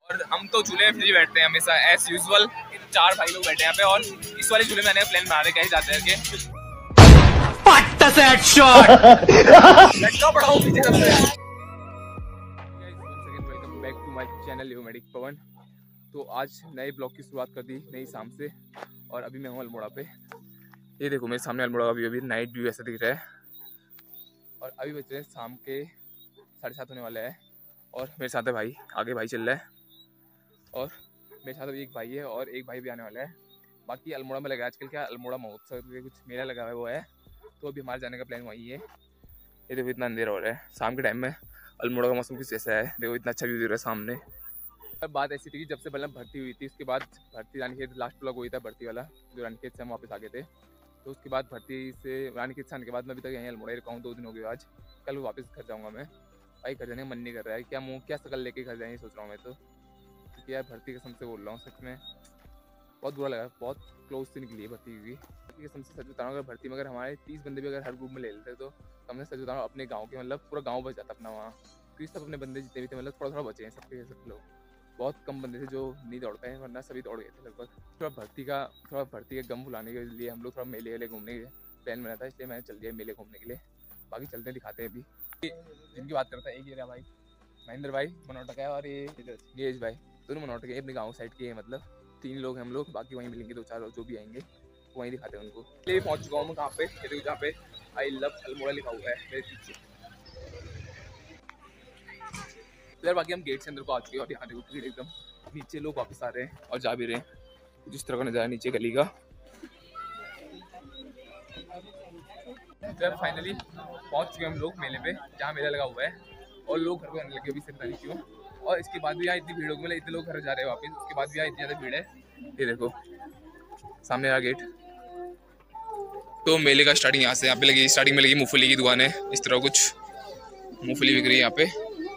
और हम तो झूले में फ्री बैठते हैं हमेशा एज यूजुअल। 4 भाई लोग बैठे हैं यहाँ पे और इस वाले झूले में आने का प्लान बना रहे कहीं जाते हैं welcome back to my channel यूमेडिक पवन। तो आज नए ब्लॉग की शुरुआत कर दी नई शाम से और अभी मैं हूँ अल्मोड़ा पे। ये देखो मेरे सामने अल्मोड़ा का व्यू, अभी नाइट व्यू ऐसा दिख रहा है और अभी बज रहे हैं शाम के 7:30 होने वाला है और मेरे साथ है भाई, आगे भाई चल रहा है और मेरे साथ अभी एक भाई है और एक भाई भी आने वाला है। बाकी अल्मोड़ा में लगा है आजकल क्या अल्मोड़ा महोत्सव के कुछ मेला लगा हुआ है वो है, तो अभी हमारे जाने का प्लान वही है। ये देखो इतना अंधेरा हो रहा है शाम के टाइम में, अल्मोड़ा का मौसम कुछ ऐसा है, देखो इतना अच्छा व्यू दिख रहा है सामने। अब बात ऐसी थी कि जब से मतलब भर्ती हुई थी उसके बाद भर्ती रानीखेत लास्ट ब्लॉग हुई था भर्ती वाला, जो रानीखेत से हम वापस आ गए थे। तो उसके बाद भर्ती से रानीखेत से आने के बाद मैं अभी तक यहीं अल्मोड़ा ही रुका हूँ, 2 दिन हो गए आज। कल वापस घर जाऊँगा मैं। भाई घर जाने का मन नहीं कर रहा है, क्या मुँह क्या शकल लेके घर जाए सोच रहा हूँ मैं तो, क्योंकि यार भर्ती कसम से बोल रहा हूँ सच में बहुत बुरा लगा, बहुत क्लोज से निकली है भर्ती की। भर्ती कसम से सच बता रहा हूँ, अगर भर्ती में अगर हमारे 30 बंदे भी अगर हर ग्रुप में ले लेते तो हमने सच बता रहा हूँ अपने गाँव के मतलब पूरा गाँव बच जाता अपना वहाँ, क्योंकि सब अपने बंदे जितने भी थे मतलब थोड़ा थोड़ा बचे हैं सबके सब लोग। बहुत कम बंदे थे जो नहीं दौड़ पाए वरना सभी दौड़ गए थे लगभग। थोड़ा भर्ती का गम भुलाने के लिए हम लोग थोड़ा मेले वेले घूमने के प्लान बना था, इसलिए मैंने चल दिया मेले घूमने के लिए। बाकी चलते दिखाते हैं अभी जिनकी बात करता है। एक ये रहा भाई महेंद्र भाई मनौटा का है और ये नीरज भाई, दोनों मनौटा के अपने गाँव साइड के हैं, मतलब 3 लोग हैं हम लोग। बाकी वहीं मिलेंगे 2-4 लोग जो भी आएंगे वहीं दिखाते हैं उनको। ये पहुँच चुका हूँ मैं कहाँ पे, जहाँ पे आई लव अल्मोड़ा लिखा हुआ है मेरे पीछे। यार बाकी हम गेट से अंदर को आ चुके हैं और यहाँ देखो भीड़ एकदम, नीचे लोग वापस आ रहे हैं और जा भी रहे हैं। जिस तरह का नज़ारा नीचे गली का। तो फाइनली पहुँच चुके हम लोग मेले पे जहाँ मेला लगा हुआ है और लोग घर को आने लगे अभी से पता नहीं क्यों। और इसके बाद भी यहाँ इतनी भीड़ होगी, मतलब इतने लोग घर जा रहे हैं वापस, उसके बाद भी यहाँ इतनी ज़्यादा भीड़ है। ये देखो सामने रहा गेट। तो मेले का स्टार्टिंग यहाँ से, यहाँ पे लगी स्टार्टिंग में लगी मूंगफली की दुकान है, इस तरह कुछ मूंगफली बिक रही है यहाँ पे।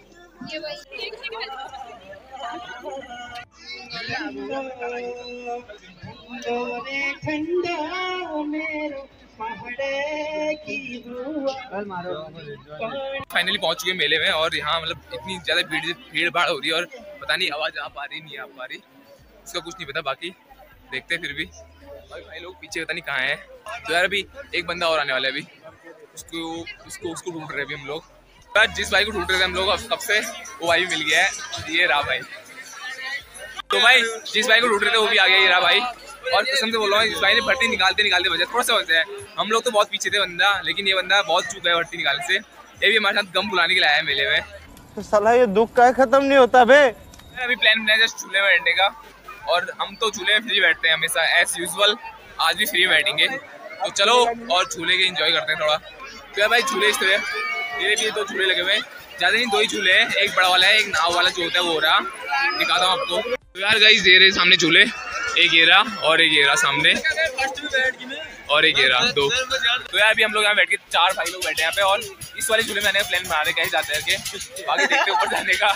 फाइनली पहुंच चुके मेले में और यहाँ मतलब इतनी ज्यादा भीड़ भाड़ हो रही है और पता नहीं आवाज आ पा रही नहीं आ पा रही, इसका कुछ नहीं पता। बाकी देखते हैं फिर भी भाई लोग पीछे पता नहीं कहाँ हैं। तो यार अभी एक बंदा और आने वाला है, अभी उसको ढूंढ रहे हैं अभी हम लोग। जिस भाई को ढूंढ रहे थे हम लोग कब से वो भाई मिल गया है, ये रहा भाई। तो भाई जिस भाई को ढूंढ रहे थे वो भी आ गया, ये रहा भाई। और कसम से बोल रहा हूँ इस भाई ने भर्ती निकालते बचे थोड़ा सा बचे है। हम लोग तो बहुत पीछे थे बंदा, लेकिन ये बंदा बहुत चूका है भर्ती निकालने से। ये भी हमारे साथ गम बुलाने के लिए आया है मेले में। तो साला ये दुख का खत्म नहीं होता बे। अभी प्लान बनाया जस्ट झूले में बैठने का और हम तो झूले में फ्री बैठते हैं हमेशा एज यूजुअल, आज भी फ्री बैठेंगे। तो चलो और झूले के एंजॉय करते हैं थोड़ा। तो यार भाई झूले इस तरह मेरे भी 2 झूले लगे हुए हैं, ज़्यादा नहीं 2 ही झूले हैं, एक बड़ा वाला है एक नाव वाला जो होता है वो हो रहा, दिखाता हूँ आपको। तो यार गाइस दे रहे सामने झूले, एक ये रहा और एक ये रहा सामने और एक ये रहा 2। तो यार अभी हम लोग यहाँ बैठ के 4 भाई लोग बैठे हैं यहाँ पे और इस वाले झूले में आने का प्लान बना रहे कहीं जाते हैं के, बाकी देखते हैं ऊपर जाने का।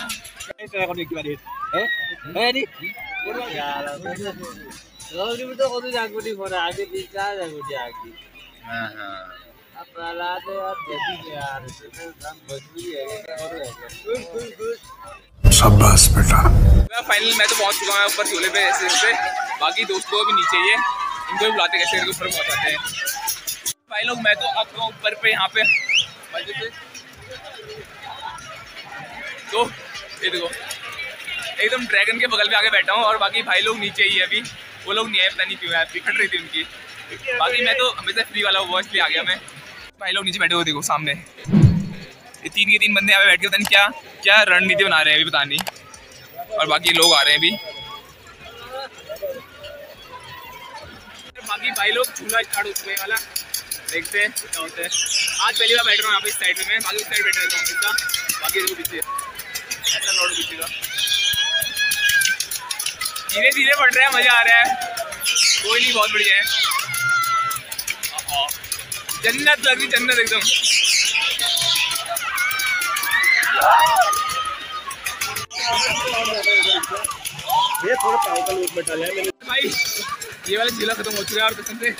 शाबाश बेटा। फाइनल मैं तो पहुंच चुका हूँ ऊपर झूले पे ऐसे। बाकी दोस्त लोग भी नीचे ही है, इनको भी बुलाते कैसे ऊपर पहुंचाते हैं भाई लोग। मैं तो आपको ऊपर पे यहाँ पे तो ये देखो एकदम ड्रैगन के बगल पे आके बैठा हूँ और बाकी भाई लोग नीचे ही है अभी, वो लोग नहीं है पता नहीं क्यों है, बिखर रही थी उनकी। बाकी मैं तो हमेशा फ्री वाला हुआ इसलिए आ गया मैं। भाई लोग नीचे बैठे हुए देखो सामने, ये 3 के 3 बंदे यहाँ पे बैठ के पता नहीं क्या रणनीति बना रहे हैं अभी पता नहीं। और बाकी लोग आ रहे हैं अभी। बाकी भाई लोग झूला स्टार्ट हो चुके हैं वाला, देखते हैं क्या होता है। आज पहली बार बैठ रहा हूँ यहाँ पे इस साइड में, बाकी उस साइड बैठ रहता हूँ हमेशा। बाकी देखो पीछे ऐसा लौट पीछे का धीरे धीरे बढ़ रहा है, मजा आ रहा है, कोई नहीं बहुत बढ़िया है। जन्नत लग रही, जन्नत एकदम। ये थोड़ा पाव का लोट बैठा है भाई, ये वाला झीला खत्म हो चुका है और कसम से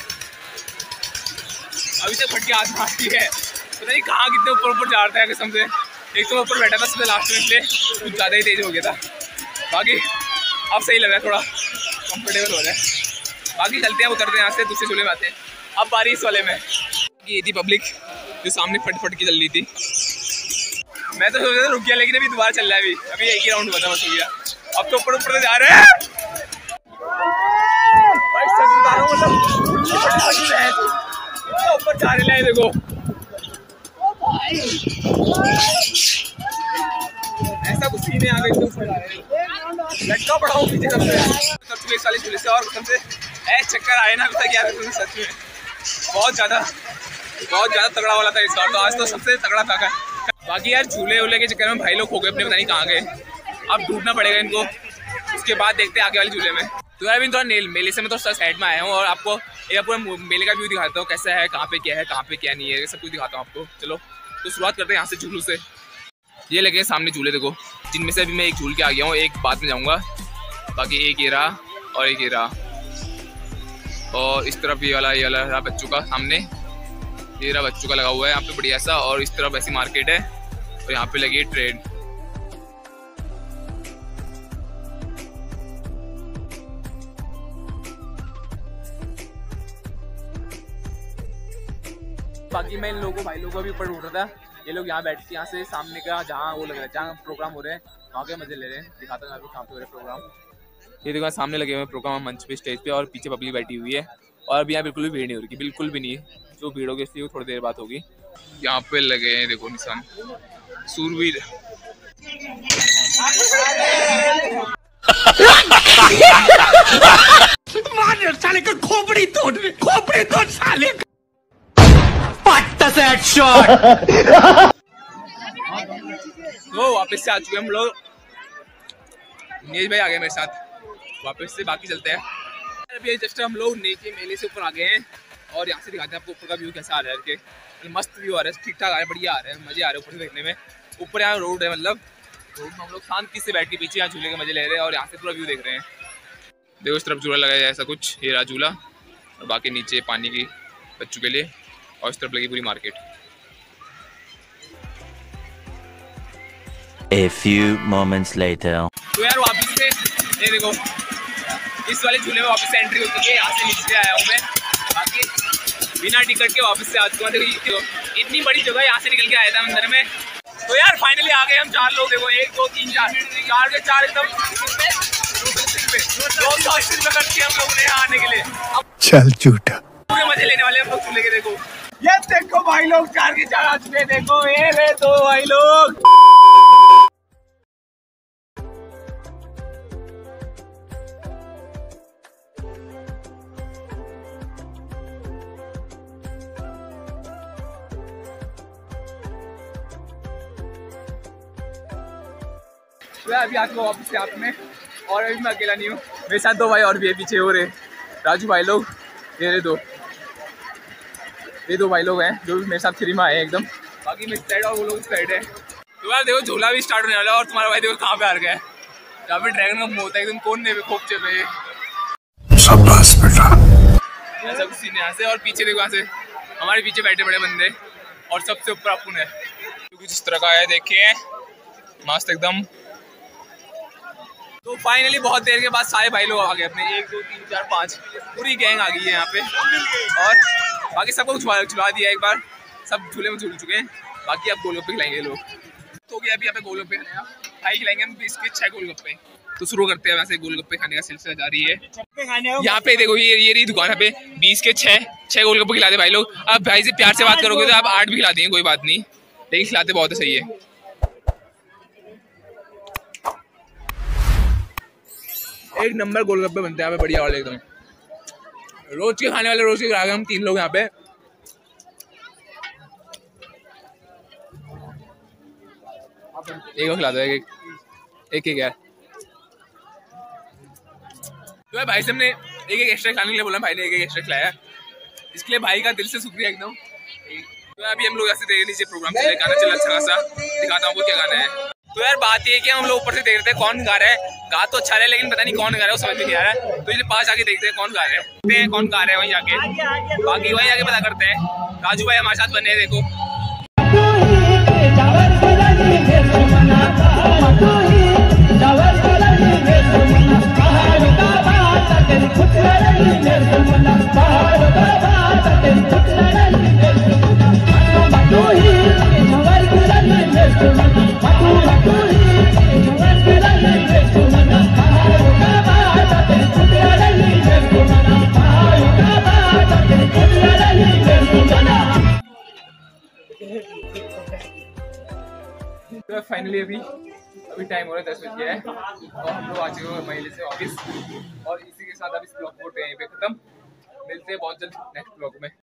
अभी तक फटके हाथ मारती है, पता नहीं कहाँ कितने ऊपर ऊपर जा रहा है कसम से। एक तो ऊपर बैठा था सबसे लास्ट में, इसलिए कुछ ज़्यादा ही तेज हो गया था। बाकी अब सही लग रहा है, थोड़ा कंफर्टेबल हो रहा है। बाकी चलते हैं, उतरते हैं यहाँ से, दूसरे झूले में आते हैं। अब बारी इस वाले में, ये थी पब्लिक जो सामने फट की चल रही थी। मैं तो सोच रहा था रुक गया, लेकिन अभी दोबारा चल रहा है। अभी एक ही राउंड हुआ था, बस हो गया। अब तो ऊपर जा रहे हैं भाई, सच बता रहा हूँ, मतलब ऊपर जा रहे हैं। देखो ऐसा कुछ सीन है, आगे लटका पड़ा हूँ पीछे सबसे 40 पुलिस से, और सबसे चक्कर आए ना अभी तक यार, सच में बहुत ज़्यादा तगड़ा वाला था इसका। तो आज तो सबसे तगड़ा था। बाकी यार झूले के चक्कर में भाई लोग हो गए अपने, पता नहीं कहाँ गए। अब ढूंढना पड़ेगा इनको, उसके बाद देखते हैं आगे वाले झूले में। तो यार अभी थोड़ा मेले से मैं तो साइड में आया हूँ और आपको एक पूरा मेले का व्यू दिखाता हूँ, कैसा है, कहाँ पे क्या है, कहाँ पे क्या नहीं है, सब कुछ दिखाता हूँ आपको। चलो तो शुरुआत करते हैं यहाँ से झूलों से। ये लगे सामने झूले देखो, जिनमें से अभी मैं एक झूल के आ गया हूँ, एक बाद में जाऊँगा। बाकी एक ये रहा और एक ये रहा, और इस तरफ ये वाला रहा बच्चों का, सामने ये रहा बच्चों का लगा हुआ है यहाँ पे बढ़िया सा। और इस तरफ ऐसी मार्केट है और यहाँ पे लगी है ट्रेन। बाकी मैं इन लोगों भाई लोगों को भी ऊपर ढूंढ रहा था। ये लोग यहाँ बैठ के यहाँ से सामने का जहाँ वो लग रहा है, जहाँ प्रोग्राम हो रहे हैं, वहाँ के मजे ले रहे हैं। दिखाता हूँ आपको कहाँ पे हो रहे हैं प्रोग्राम। ये देखो सामने लगे हुए प्रोग्राम मंच पे, स्टेज पे, और पीछे पब्लिक बैठी हुई है। और अभी यहाँ बिल्कुल भी भीड़ नहीं हो रही, बिल्कुल भी नहीं। जो भीड़ होगी इसलिए थोड़ी देर बाद होगी। यहाँ पे लगे हैं देखो निशान, सूरवीर। साले का खोपड़ी तोड़ साले। तो वापस से आ चुके हम लोग, नीज भाई आ गए मेरे साथ वापस से। बाकी चलते हैं अभी जस्ट हम लोग नीचे मेले से ऊपर आ गए हैं, और यहाँ से दिखाते हैं आपको ऊपर का व्यू कैसा आ रहा है। मस्त व्यू आ रहा है, ठीक ठाक आ रहा है, बढ़िया आ रहा है, मजे आ रहे हैं ऊपर से देखने में। ऊपर यहाँ रोड है, मतलब रोड में हम लोग शांति से बैठ के पीछे यहाँ झूले के मजे ले रहे हैं, और यहाँ से पूरा व्यू देख रहे हैं। देखो इस तरफ झूला लगाया है ऐसा कुछ, ये रहा झूला, और बाकी नीचे पानी की बच्चों के लिए, और इस तरफ लगी पूरी market. A few moments later. तो यार वापस से ये देखो इस वाले झूले में वापस से एंट्री होती है। यहाँ से नीचे आया हूँ मैं, बाकी बिना टिकट के वापस से आ चुका हूँ। देखो इतनी बड़ी जगह, यहाँ से निकल के आया था अंदर में। तो यार फाइनली आ गए हम 4 लोग। देखो 1 2 3 4 के 4 एकदम 280 रुपये खर्च किए हम लोगों ने यहाँ आने के लिए। अब चल झूठा, पूरे मजे लेने वाले हम लोग झूले के। देखो ये देखो भाई लोग 4 के 4 आ चुके। देखो ये रे तो भाई लोग। अभी आ चुका वापस से आप में, और अभी मैं अकेला नहीं हूँ, मेरे साथ 2 भाई और भी है पीछे हो रहे, राजू भाई लोग। ये 2 भाई लोग हैं जो भी मेरे साथ फ्री में आए हैं एकदम। बाकी मैं साइड और वो लोग साइड है। तो यार देखो झूला भी स्टार्ट होने वाला है, और तुम्हारा भाई देखो कहाँ पे आ गया है, जहाँ पे ड्रैगन का मुँह होता है एकदम कोने पे, खोपचे पे। शाबाश बेटा। ऐसा कुछ सीन है यहाँ से। और पीछे देखो, यहाँ से हमारे पीछे बैठे बड़े बंदे, और सबसे ऊपर अपुन है, कुछ इस तरह का है, देखिए मस्त एकदम। तो फाइनली बहुत देर के बाद सारे भाई लोग आ गए अपने, 1 2 3 4 5 पूरी गैंग आ गई है यहाँ पे। और बाकी सबको झुला दिया एक बार, सब झूले में झूल चुके हैं। बाकी अब गोलगप्पे खिलाएंगे लोग। तो अभी यहाँ पे गोलगप्पे भाई खिलाएंगे हम, 20 के 6 गोलगप्पे। तो शुरू करते हैं, वैसे गोलगप्पे खाने का सिलसिला जारी है। यहाँ पे देखो ये रही दुकान पे, 20 के 6 गोलगप्पे खिला दे भाई लोग। अब भाई से प्यार से बात करोगे तो आप 8 भी खिला देंगे, कोई बात नहीं, लेकिन खिलाते बहुत सही है। एक नंबर गोलगप्पे बनते हैं यहाँ पे, बढ़िया वाले एकदम। रोज के खाने वाले, रोज के ग्राहक हम 3 लोग यहाँ पे। एक खिला दो, एक यार। तो भाई साहब ने एक एक्स्ट्रा खाने के लिए बोला, भाई ने एक एक्स्ट्रा खिलाया, इसके लिए भाई का दिल से शुक्रिया एकदम। तो अभी हम लोग ऐसे देख नीचे प्रोग्राम चल रहा है, गाना चल अच्छा खासा, दिखाता हूँ क्या गाना है। तो यार बात ये है कि हम लोग ऊपर से देख रहे थे कौन गा रहा है, गा तो अच्छा रहा है लेकिन पता नहीं कौन गा रहा है, वो समझ में नहीं आ रहा है। तो इसे पास आके देखते हैं कौन गा रहे हैं, कौन गा रहे हैं वहीं जाके, बाकी वहीं आके पता करते हैं। राजू भाई हमारे साथ बने हैं, देखो फाइनली अभी टाइम हो रहा है 10 बज गया है और हम लोग आ चुके हैं महिले से ऑफिस। और इसी के साथ अब इस ब्लॉग को यहीं पे खत्म। मिलते हैं बहुत जल्द नेक्स्ट ब्लॉग में।